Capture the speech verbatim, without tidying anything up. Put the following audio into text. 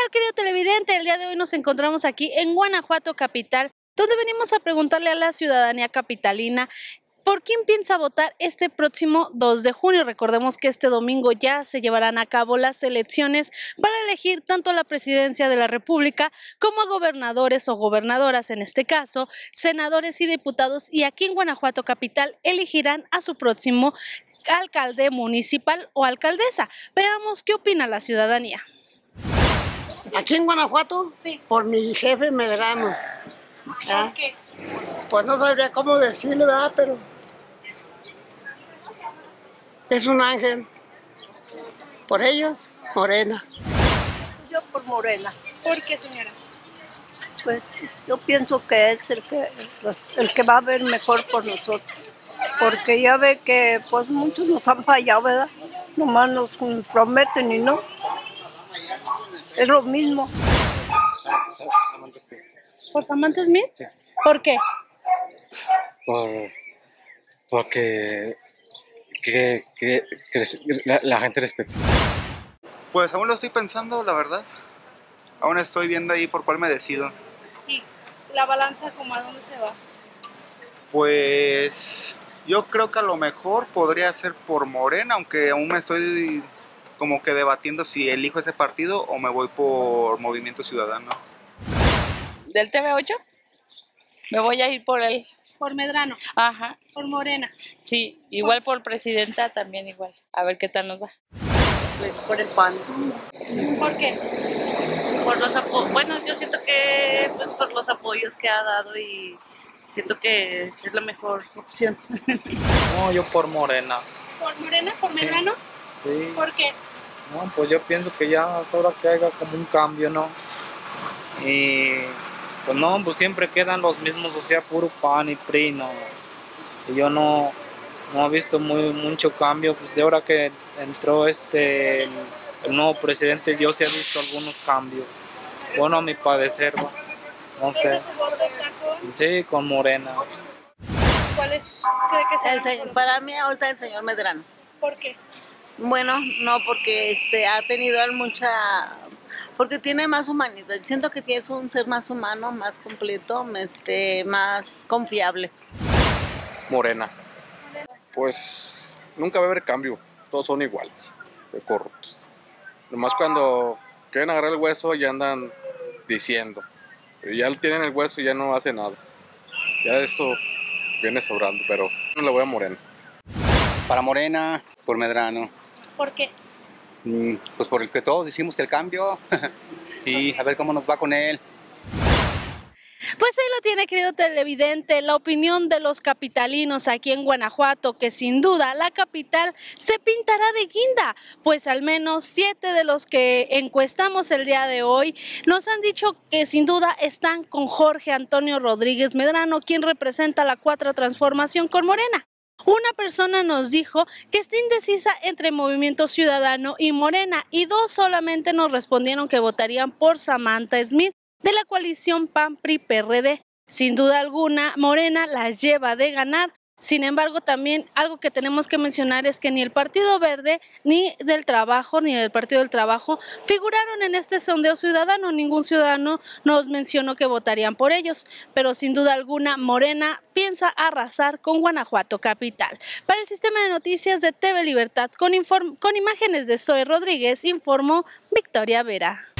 tal, querido televidente? El día de hoy nos encontramos aquí en Guanajuato capital, donde venimos a preguntarle a la ciudadanía capitalina por quién piensa votar este próximo dos de junio. Recordemos que este domingo ya se llevarán a cabo las elecciones para elegir tanto a la presidencia de la República como a gobernadores o gobernadoras, en este caso, senadores y diputados, y aquí en Guanajuato capital elegirán a su próximo alcalde municipal o alcaldesa. Veamos qué opina la ciudadanía. ¿Aquí en Guanajuato? Sí. Por mi jefe Medrano. ¿Por qué? Pues no sabría cómo decirle, ¿verdad? Pero es un ángel. Por ellos, Morena. Yo por Morena. ¿Por qué, señora? Pues yo pienso que es el que, el que va a ver mejor por nosotros. Porque ya ve que pues muchos nos han fallado, ¿verdad? Nomás nos prometen y no. Es lo mismo. ¿Por Samantha Smith? Sí. ¿Por qué? Por, porque que, que, que la, la gente respeta. Pues aún lo estoy pensando, la verdad. Aún estoy viendo ahí por cuál me decido. ¿Y la balanza como a dónde se va? Pues yo creo que a lo mejor podría ser por Morena, aunque aún me estoy como que debatiendo si elijo ese partido o me voy por Movimiento Ciudadano. ¿Del T V ocho? Me voy a ir por él. Por Medrano. Ajá, Por Morena. sí, igual por presidenta también igual. A ver qué tal nos va. Pues por el P A N. ¿Por qué? Por los apo bueno, yo siento que pues, por los apoyos que ha dado y siento que es la mejor opción. No, yo por Morena. ¿Por Morena? ¿Por Sí. Medrano? Sí. ¿Por qué? No, pues yo pienso que ya es hora que haya como un cambio, ¿no? Y pues no, pues siempre quedan los mismos, o sea, puro P A N y P R I, ¿no? Y yo no, no he visto muy, mucho cambio, pues de ahora que entró este, el, el nuevo presidente, yo sí he visto algunos cambios. Bueno, a mi parecer, ¿no? No sé. ¿Ese su voto está con? Sí, con Morena. ¿Cuál es? ¿Cree que será El se- mejor? para mí ahorita el señor Medrano. ¿Por qué? Bueno, no, porque este ha tenido él mucha, porque tiene más humanidad. Siento que tiene un ser más humano, más completo, este, más confiable. Morena. Pues nunca va a haber cambio, todos son iguales, de corruptos. Nomás cuando quieren agarrar el hueso ya andan diciendo, pero ya tienen el hueso y ya no hace nada. Ya eso viene sobrando, pero no le voy a Morena. Para Morena, por Medrano. ¿Por qué? Mm, Pues por el que todos decimos que el cambio. Y a ver cómo nos va con él. Pues ahí lo tiene, querido televidente, la opinión de los capitalinos aquí en Guanajuato, que sin duda la capital se pintará de guinda, pues al menos siete de los que encuestamos el día de hoy nos han dicho que sin duda están con Jorge Antonio Rodríguez Medrano, quien representa la Cuarta Transformación con Morena. Una persona nos dijo que está indecisa entre Movimiento Ciudadano y Morena, y dos solamente nos respondieron que votarían por Samantha Smith, de la coalición P A N P R I P R D. Sin duda alguna, Morena las lleva de ganar. Sin embargo, también algo que tenemos que mencionar es que ni el Partido Verde, ni del Trabajo, ni del Partido del Trabajo figuraron en este sondeo ciudadano. Ningún ciudadano nos mencionó que votarían por ellos, pero sin duda alguna, Morena piensa arrasar con Guanajuato capital. Para el sistema de noticias de T V Libertad, con, con imágenes de Zoe Rodríguez, informó Victoria Vera.